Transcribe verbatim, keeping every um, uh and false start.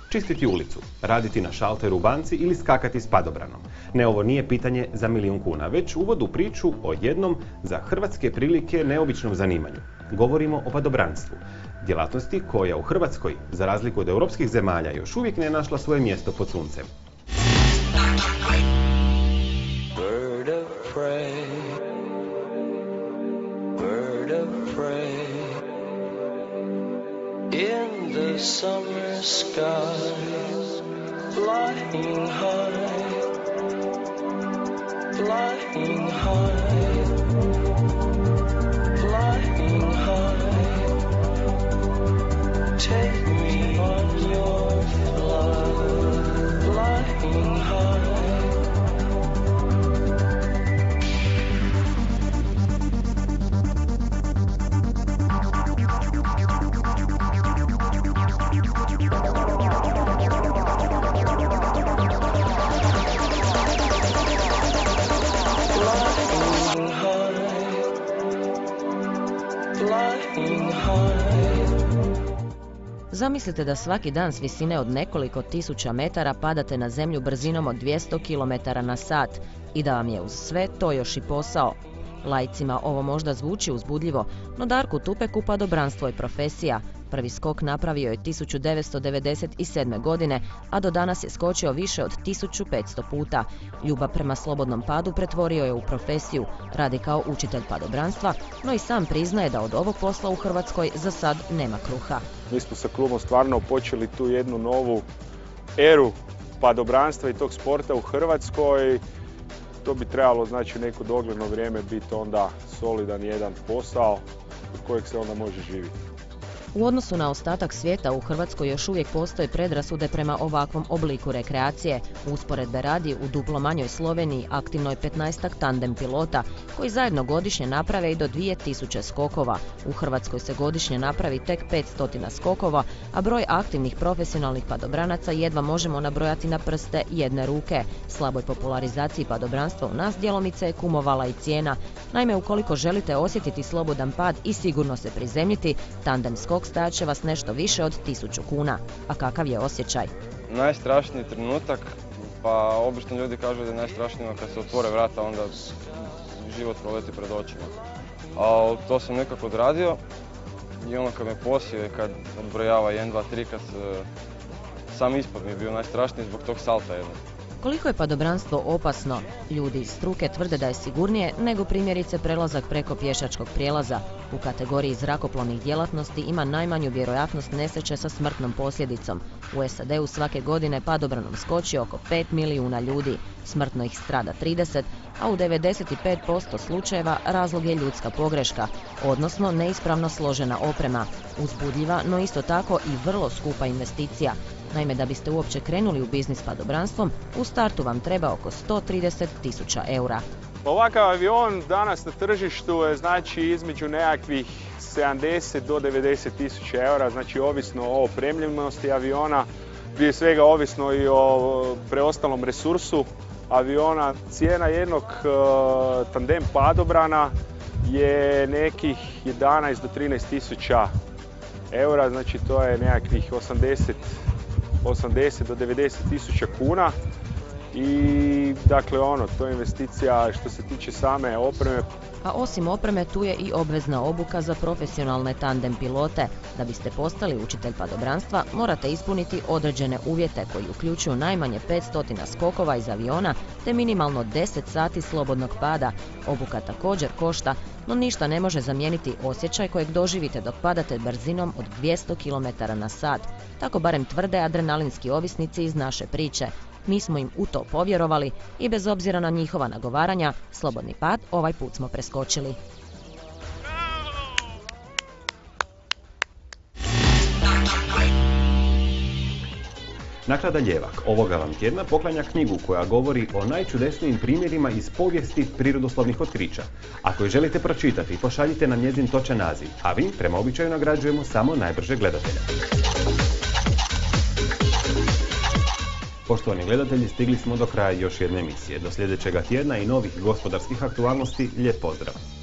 Čistiti ulicu, raditi na šalteru u banci ili skakati s padobranom. Ne, ovo nije pitanje za milijun kuna, već uvod u priču o jednom za hrvatske prilike neobičnom zanimanju. Govorimo o padobranstvu. Djelatnosti koja u Hrvatskoj, za razliku od europskih zemalja, još uvijek ne našla svoje mjesto pod suncem. Bird of prey, bird of prey, in the summer sky, flying high, flying high, flying high, take me on your flight, flying high. Zamislite da svaki dan s visine od nekoliko tisuća metara padate na zemlju brzinom od dvjesto kilometara na sat i da vam je uz sve to još i posao. Laicima ovo možda zvuči uzbudljivo, no Darku Tupeku padobranstvo je profesija. Prvi skok napravio je tisuću devetsto devedeset sedme. godine, a do danas je skočio više od tisuću petsto puta. Ljubav prema slobodnom padu pretvorio je u profesiju, radi kao učitelj padobranstva, no i sam priznaje da od ovog posla u Hrvatskoj za sad nema kruha. Mi smo sa klubom stvarno počeli tu jednu novu eru padobranstva i tog sporta u Hrvatskoj. To bi trebalo, znači, neko dogledno vrijeme biti onda solidan jedan posao od kojeg se onda može živjeti. U odnosu na ostatak svijeta u Hrvatskoj još uvijek postoje predrasude prema ovakvom obliku rekreacije. Usporedbe radi, u duplo manjoj Sloveniji aktivno je petnaestak tandem pilota koji zajedno godišnje naprave i do dvije tisuće skokova. U Hrvatskoj se godišnje napravi tek petsto skokova, a broj aktivnih profesionalnih padobranaca jedva možemo nabrojati na prste jedne ruke. Slaboj popularizaciji padobranstva u nas djelomice je kumovala i cijena. Naime, ukoliko želite osjetiti slobodan pad i sigurno se prizemljiti, tandem skok stajat će vas nešto više od tisuću kuna. A kakav je osjećaj? Najstrašniji trenutak, pa obično ljudi kažu da je najstrašnije kad se otvore vrata, onda život proleti pred očima. A to sam nekako odradio i ono kad me posije, kad odbrojava jedan, dva, tri, kad se, sam ispod mi je bio najstrašniji zbog tog salta jednog. Koliko je padobranstvo opasno? Ljudi iz struke tvrde da je sigurnije nego primjerice prelazak preko pješačkog prijelaza. U kategoriji zrakoplovnih djelatnosti ima najmanju vjerojatnost nesreće sa smrtnom posljedicom. U S A D-u svake godine padobranom skoči oko pet milijuna ljudi, smrtno ih strada trideset, a u devedeset pet posto slučajeva razlog je ljudska pogreška, odnosno neispravno složena oprema. Uzbudljiva, no isto tako i vrlo skupa investicija. Naime, da biste uopće krenuli u biznis padobranstvom, u startu vam treba oko sto trideset tisuća eura. Ovakav avion danas na tržištu je, znači, između nekakvih sedamdeset do devedeset tisuća eura, znači ovisno o opremljenosti aviona, prije svega ovisno i o preostalom resursu aviona. Cijena jednog uh, tandem padobrana je nekih jedanaest do trinaest tisuća eura, znači to je nekakvih osamdeset do devedeset tisuća kuna. I dakle ono, to je investicija što se tiče same opreme. A osim opreme tu je i obvezna obuka za profesionalne tandem pilote. Da biste postali učitelj padobranstva morate ispuniti određene uvjete koji uključuju najmanje petsto skokova iz aviona te minimalno deset sati slobodnog pada. Obuka također košta, no ništa ne može zamijeniti osjećaj kojeg doživite dok padate brzinom od dvjesto kilometara na sat. Tako barem tvrde adrenalinski ovisnici iz naše priče. Mi smo im u to povjerovali i bez obzira na njihova nagovaranja, slobodni pad ovaj put smo preskočili. Naklada Ljevak ovoga vam tjedna poklanja knjigu koja govori o najčudesnijim primjerima iz povijesti prirodoslovnih otkrića. Ako je želite pročitati, pošaljite nam njezin točan naziv, a vi prema običaju nagrađujemo samo najbrže gledatelja. Poštovani gledatelji, stigli smo do kraja još jedne emisije. Do sljedećega tjedna i novih gospodarskih aktualnosti, lijep pozdrav!